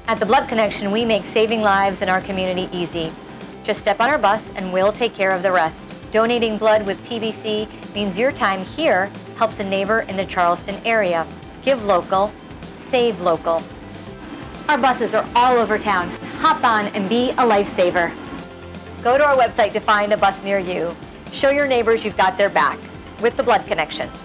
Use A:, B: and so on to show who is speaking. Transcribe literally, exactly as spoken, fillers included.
A: At the Blood Connection, we make saving lives in our community easy. Just step on our bus and we'll take care of the rest. Donating blood with T B C means your time here helps a neighbor in the Charleston area. Give local, save local. Our buses are all over town. Hop on and be a lifesaver. Go to our website to find a bus near you. Show your neighbors you've got their back with the Blood Connection.